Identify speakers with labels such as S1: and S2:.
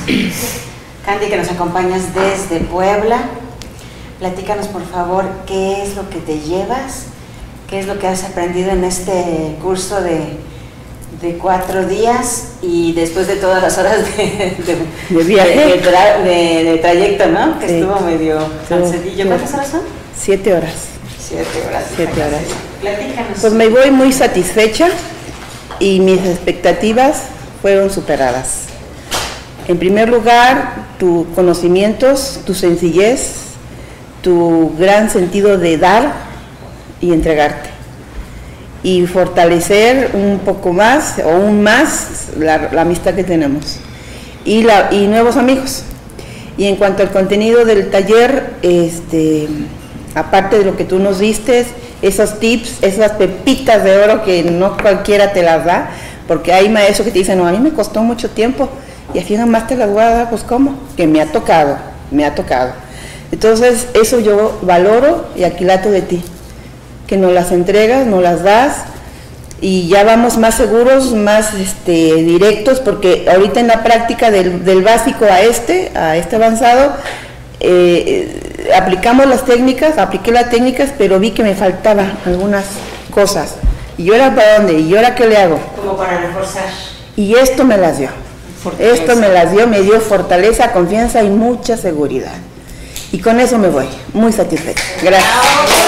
S1: Candy, que nos acompañas desde Puebla. Platícanos, por favor, qué es lo que te llevas, qué es lo que has aprendido en este curso de 4 días y después de todas las horas de viaje, de trayecto, ¿no? Que sí, estuvo medio cansadillo. ¿Cuántas horas son?
S2: 7 horas.
S1: 7 horas.
S2: 7 horas.
S1: Platícanos.
S2: Pues me voy muy satisfecha y mis expectativas fueron superadas. En primer lugar, tus conocimientos, tu sencillez, tu gran sentido de dar y entregarte. Y fortalecer un poco más o aún más la amistad que tenemos. Y nuevos amigos. Y en cuanto al contenido del taller, aparte de lo que tú nos diste, esos tips, esas pepitas de oro que no cualquiera te las da, porque hay maestros que te dicen, no, a mí me costó mucho tiempo, y así nomás te las voy a dar, pues ¿cómo? Que me ha tocado. Entonces, eso yo valoro y aquilato de ti, que nos las entregas, nos las das, y ya vamos más seguros, más directos, porque ahorita en la práctica del básico a este avanzado, aplicamos las técnicas, apliqué las técnicas, pero vi que me faltaban algunas cosas. ¿Y ahora para dónde? ¿Y ahora qué le hago?
S1: Como para reforzar.
S2: Y esto me las dio. Esto me dio fortaleza, confianza y mucha seguridad. Y con eso me voy, muy satisfecha. Gracias.